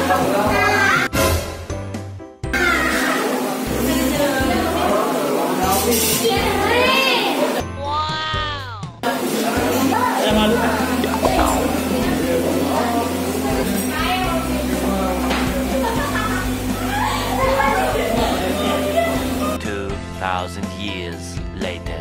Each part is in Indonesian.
Years later.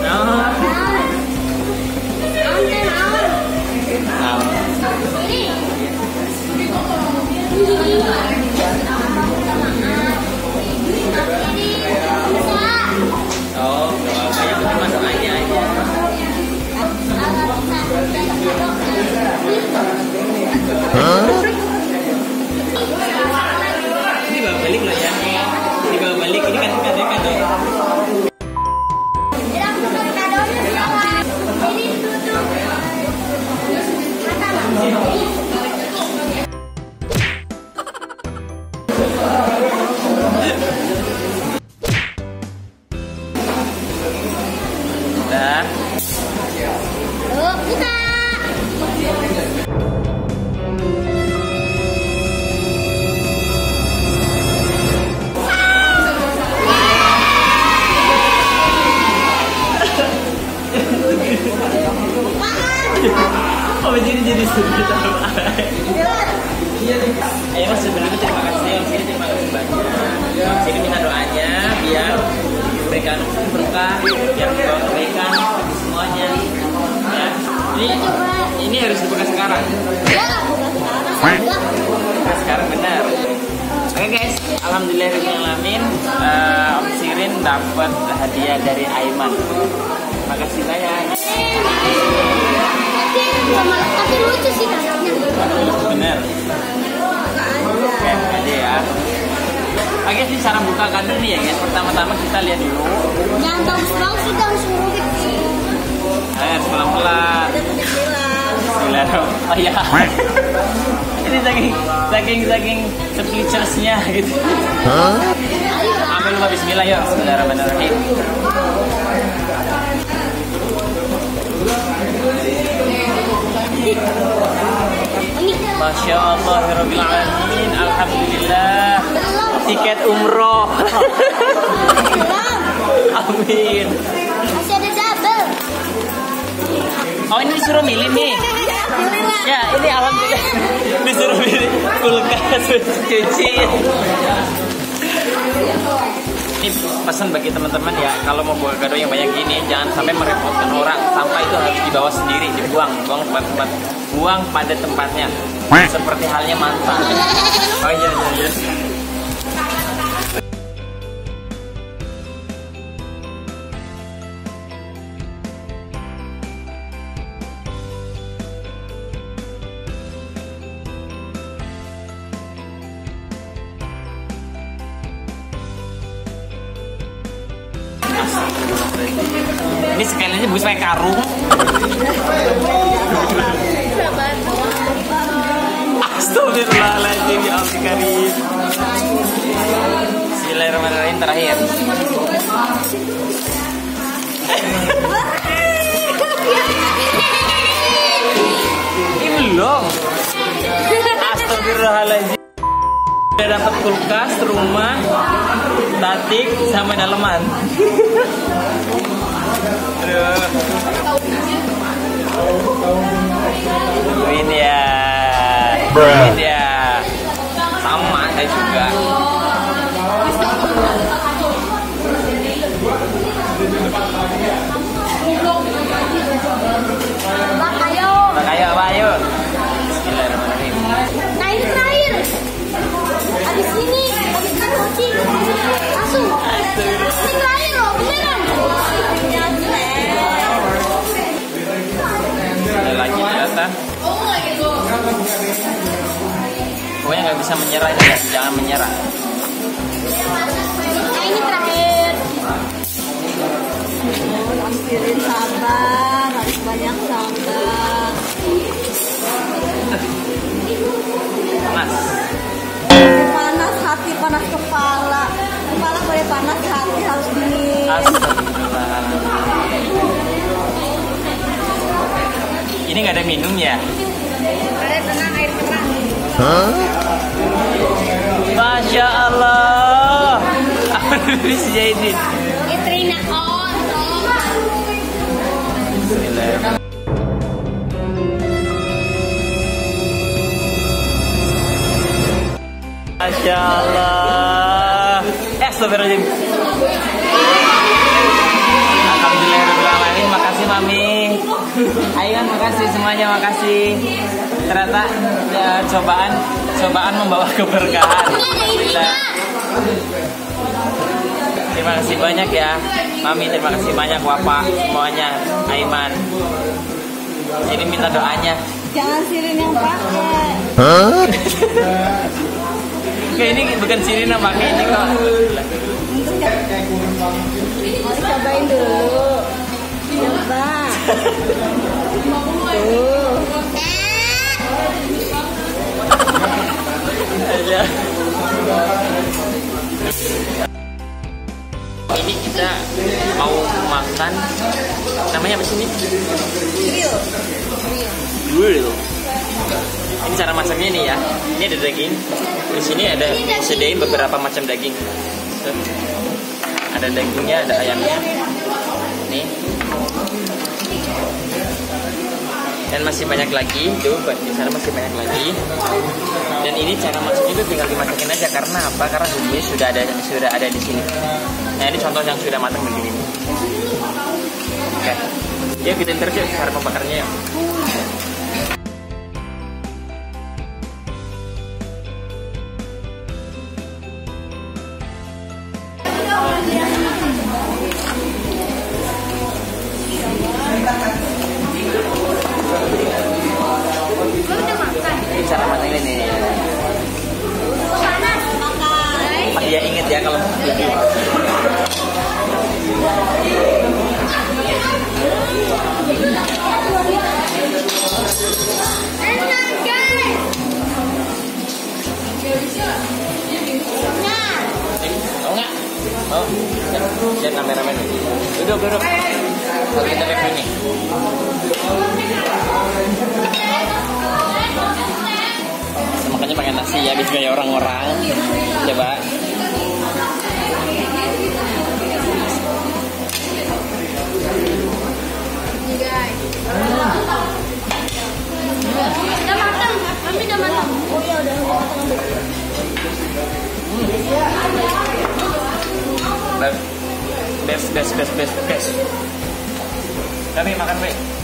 Ini bawa balik loh ya. Dibawa balik ini kan kado-kado. Udah. Yuk, buka. Oh, jadi sedikit apa? Ayo sebelumnya terima kasih Om Sini, terima kasih banyak. Om Sini minta doanya biar diberikan berkah, biar membawa kebaikan bagi semuanya. Ya. Ini harus dibuka sekarang. Ya, buka sekarang. Buka sekarang benar. Oke guys, alhamdulillahirobbilalamin, Om Sirin dapat hadiah dari Aiman. Makasih banyak. Tapi lucu sih kadonya. Bener. Oke, aja ya. Oke sih, cara buka kado nih ya guys. Pertama-tama kita lihat dulu. Jangan bagus-bagus kita harus ngurut sih. Harus pelan-pelan. Bismillah. Oh iya. Ini saking speechless-nya gitu. Ambil lupa bismillah yuk. Bismillahirrahmanirrahim. Masya Allah, Rabbil Alamin, alhamdulillah. Tiket umroh. Amin. Masih ada double. Oh, ini disuruh milih nih. Ya, ini alhamdulillah disuruh milih kulkas cuci. Ini pesan bagi teman-teman ya, kalau mau buat kado yang banyak gini jangan sampai merepotkan orang. Sampah itu harus dibawa sendiri, dibuang pada tempatnya. Seperti halnya mantan. Oh iya. Ini sekali aja bus pakai karung. Astagfirullahaladzim, ya Allah karim. Bismillahirrahmanirrahim terakhir. Ini belum. Astagfirullahaladzim. Udah dapat kulkas, rumah, statik, sama daleman. Aduh. Ini ya. Ini dia. Sama saya juga. Bang, ayo. Bismillahirrahmanirrahim. Nah, ini terakhir. Habis ini kita kucing. Langsung. Ini terakhir loh, beneran. Ada lagi ternyata. Pokoknya nggak bisa menyerah ya, jangan menyerah. Nah, ini terakhir. Ampirin sabar, harus banyak sabar. Panas. Panas hati, panas kepala. Kepala boleh panas, hati harus dingin. Astagfirullah. Ini nggak ada minum ya? Ada tenang, air tenang. Masya Allah. Apa dulu si Zaidin? Istrina on. Bismillahirrahmanirrahim. Masya Allah. Astagfirullahaladzim. Alhamdulillahirrahmanirrahim. Makasih Mami. Ayman makasih semuanya, makasih. Ternyata ya, cobaan membawa keberkahan. Alhamdulillah. Terima kasih banyak ya Mami, terima kasih banyak Bapak semuanya, Aiman. Jadi minta doanya. Jangan Sirin yang pakai. Kayak ini bukan Sirin yang pakai ini kok. Mau dicobain dulu. Coba. Tuh. Aja. Ini kita mau makan, namanya apa sih ini? Grill. Ini cara masaknya nih ya. Ini ada daging. Di sini ada disediain beberapa macam daging. Tuh. Ada dagingnya, ada ayamnya. Nih. Dan masih banyak lagi, tuh di sana masih banyak lagi. Dan ini cara masaknya itu tinggal dimasakin aja, karena apa? Karena bumbunya sudah ada di sini. Nah ini contoh yang sudah matang begini. Oke, yuk kita terus yuk cara membakarnya yuk. Ini cara matangnya nih. Oh, ya inget ya kalau Enak guys. mau nggak? Mau? Lihat kameramen. Duduk. Kalau kita lihat ini. Makanya pakai nasi ya, biar kayak orang-orang. Coba. Udah matang, Mami udah matang. Oh ya udah matang. Best. Kami makan, Be.